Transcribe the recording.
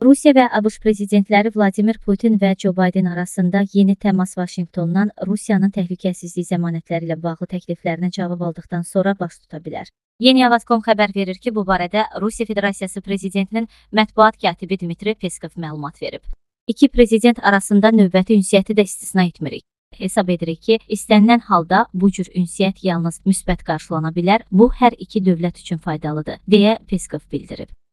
Rusiya və ABŞ prezidentləri Vladimir Putin və Joe Biden arasında yeni təmas Vaşinqtondan Rusiyanın təhlükəsizlik zəmanətləri ilə bağlı təkliflərinə cavab aldıqdan sonra baş tuta bilər. Yeni Avaz.com xəbər verir ki, bu barədə Rusiya Federasiyası prezidentinin mətbuat katibi Dmitri Peskov məlumat verib. İki prezident arasında növbəti ünsiyyəti də istisna etmirik. Hesab edirik ki, istənilən halda bu cür ünsiyyət yalnız müsbət qarşılana bilər, bu hər iki dövlət üçün faydalıdır, deyə Peskov bildirib.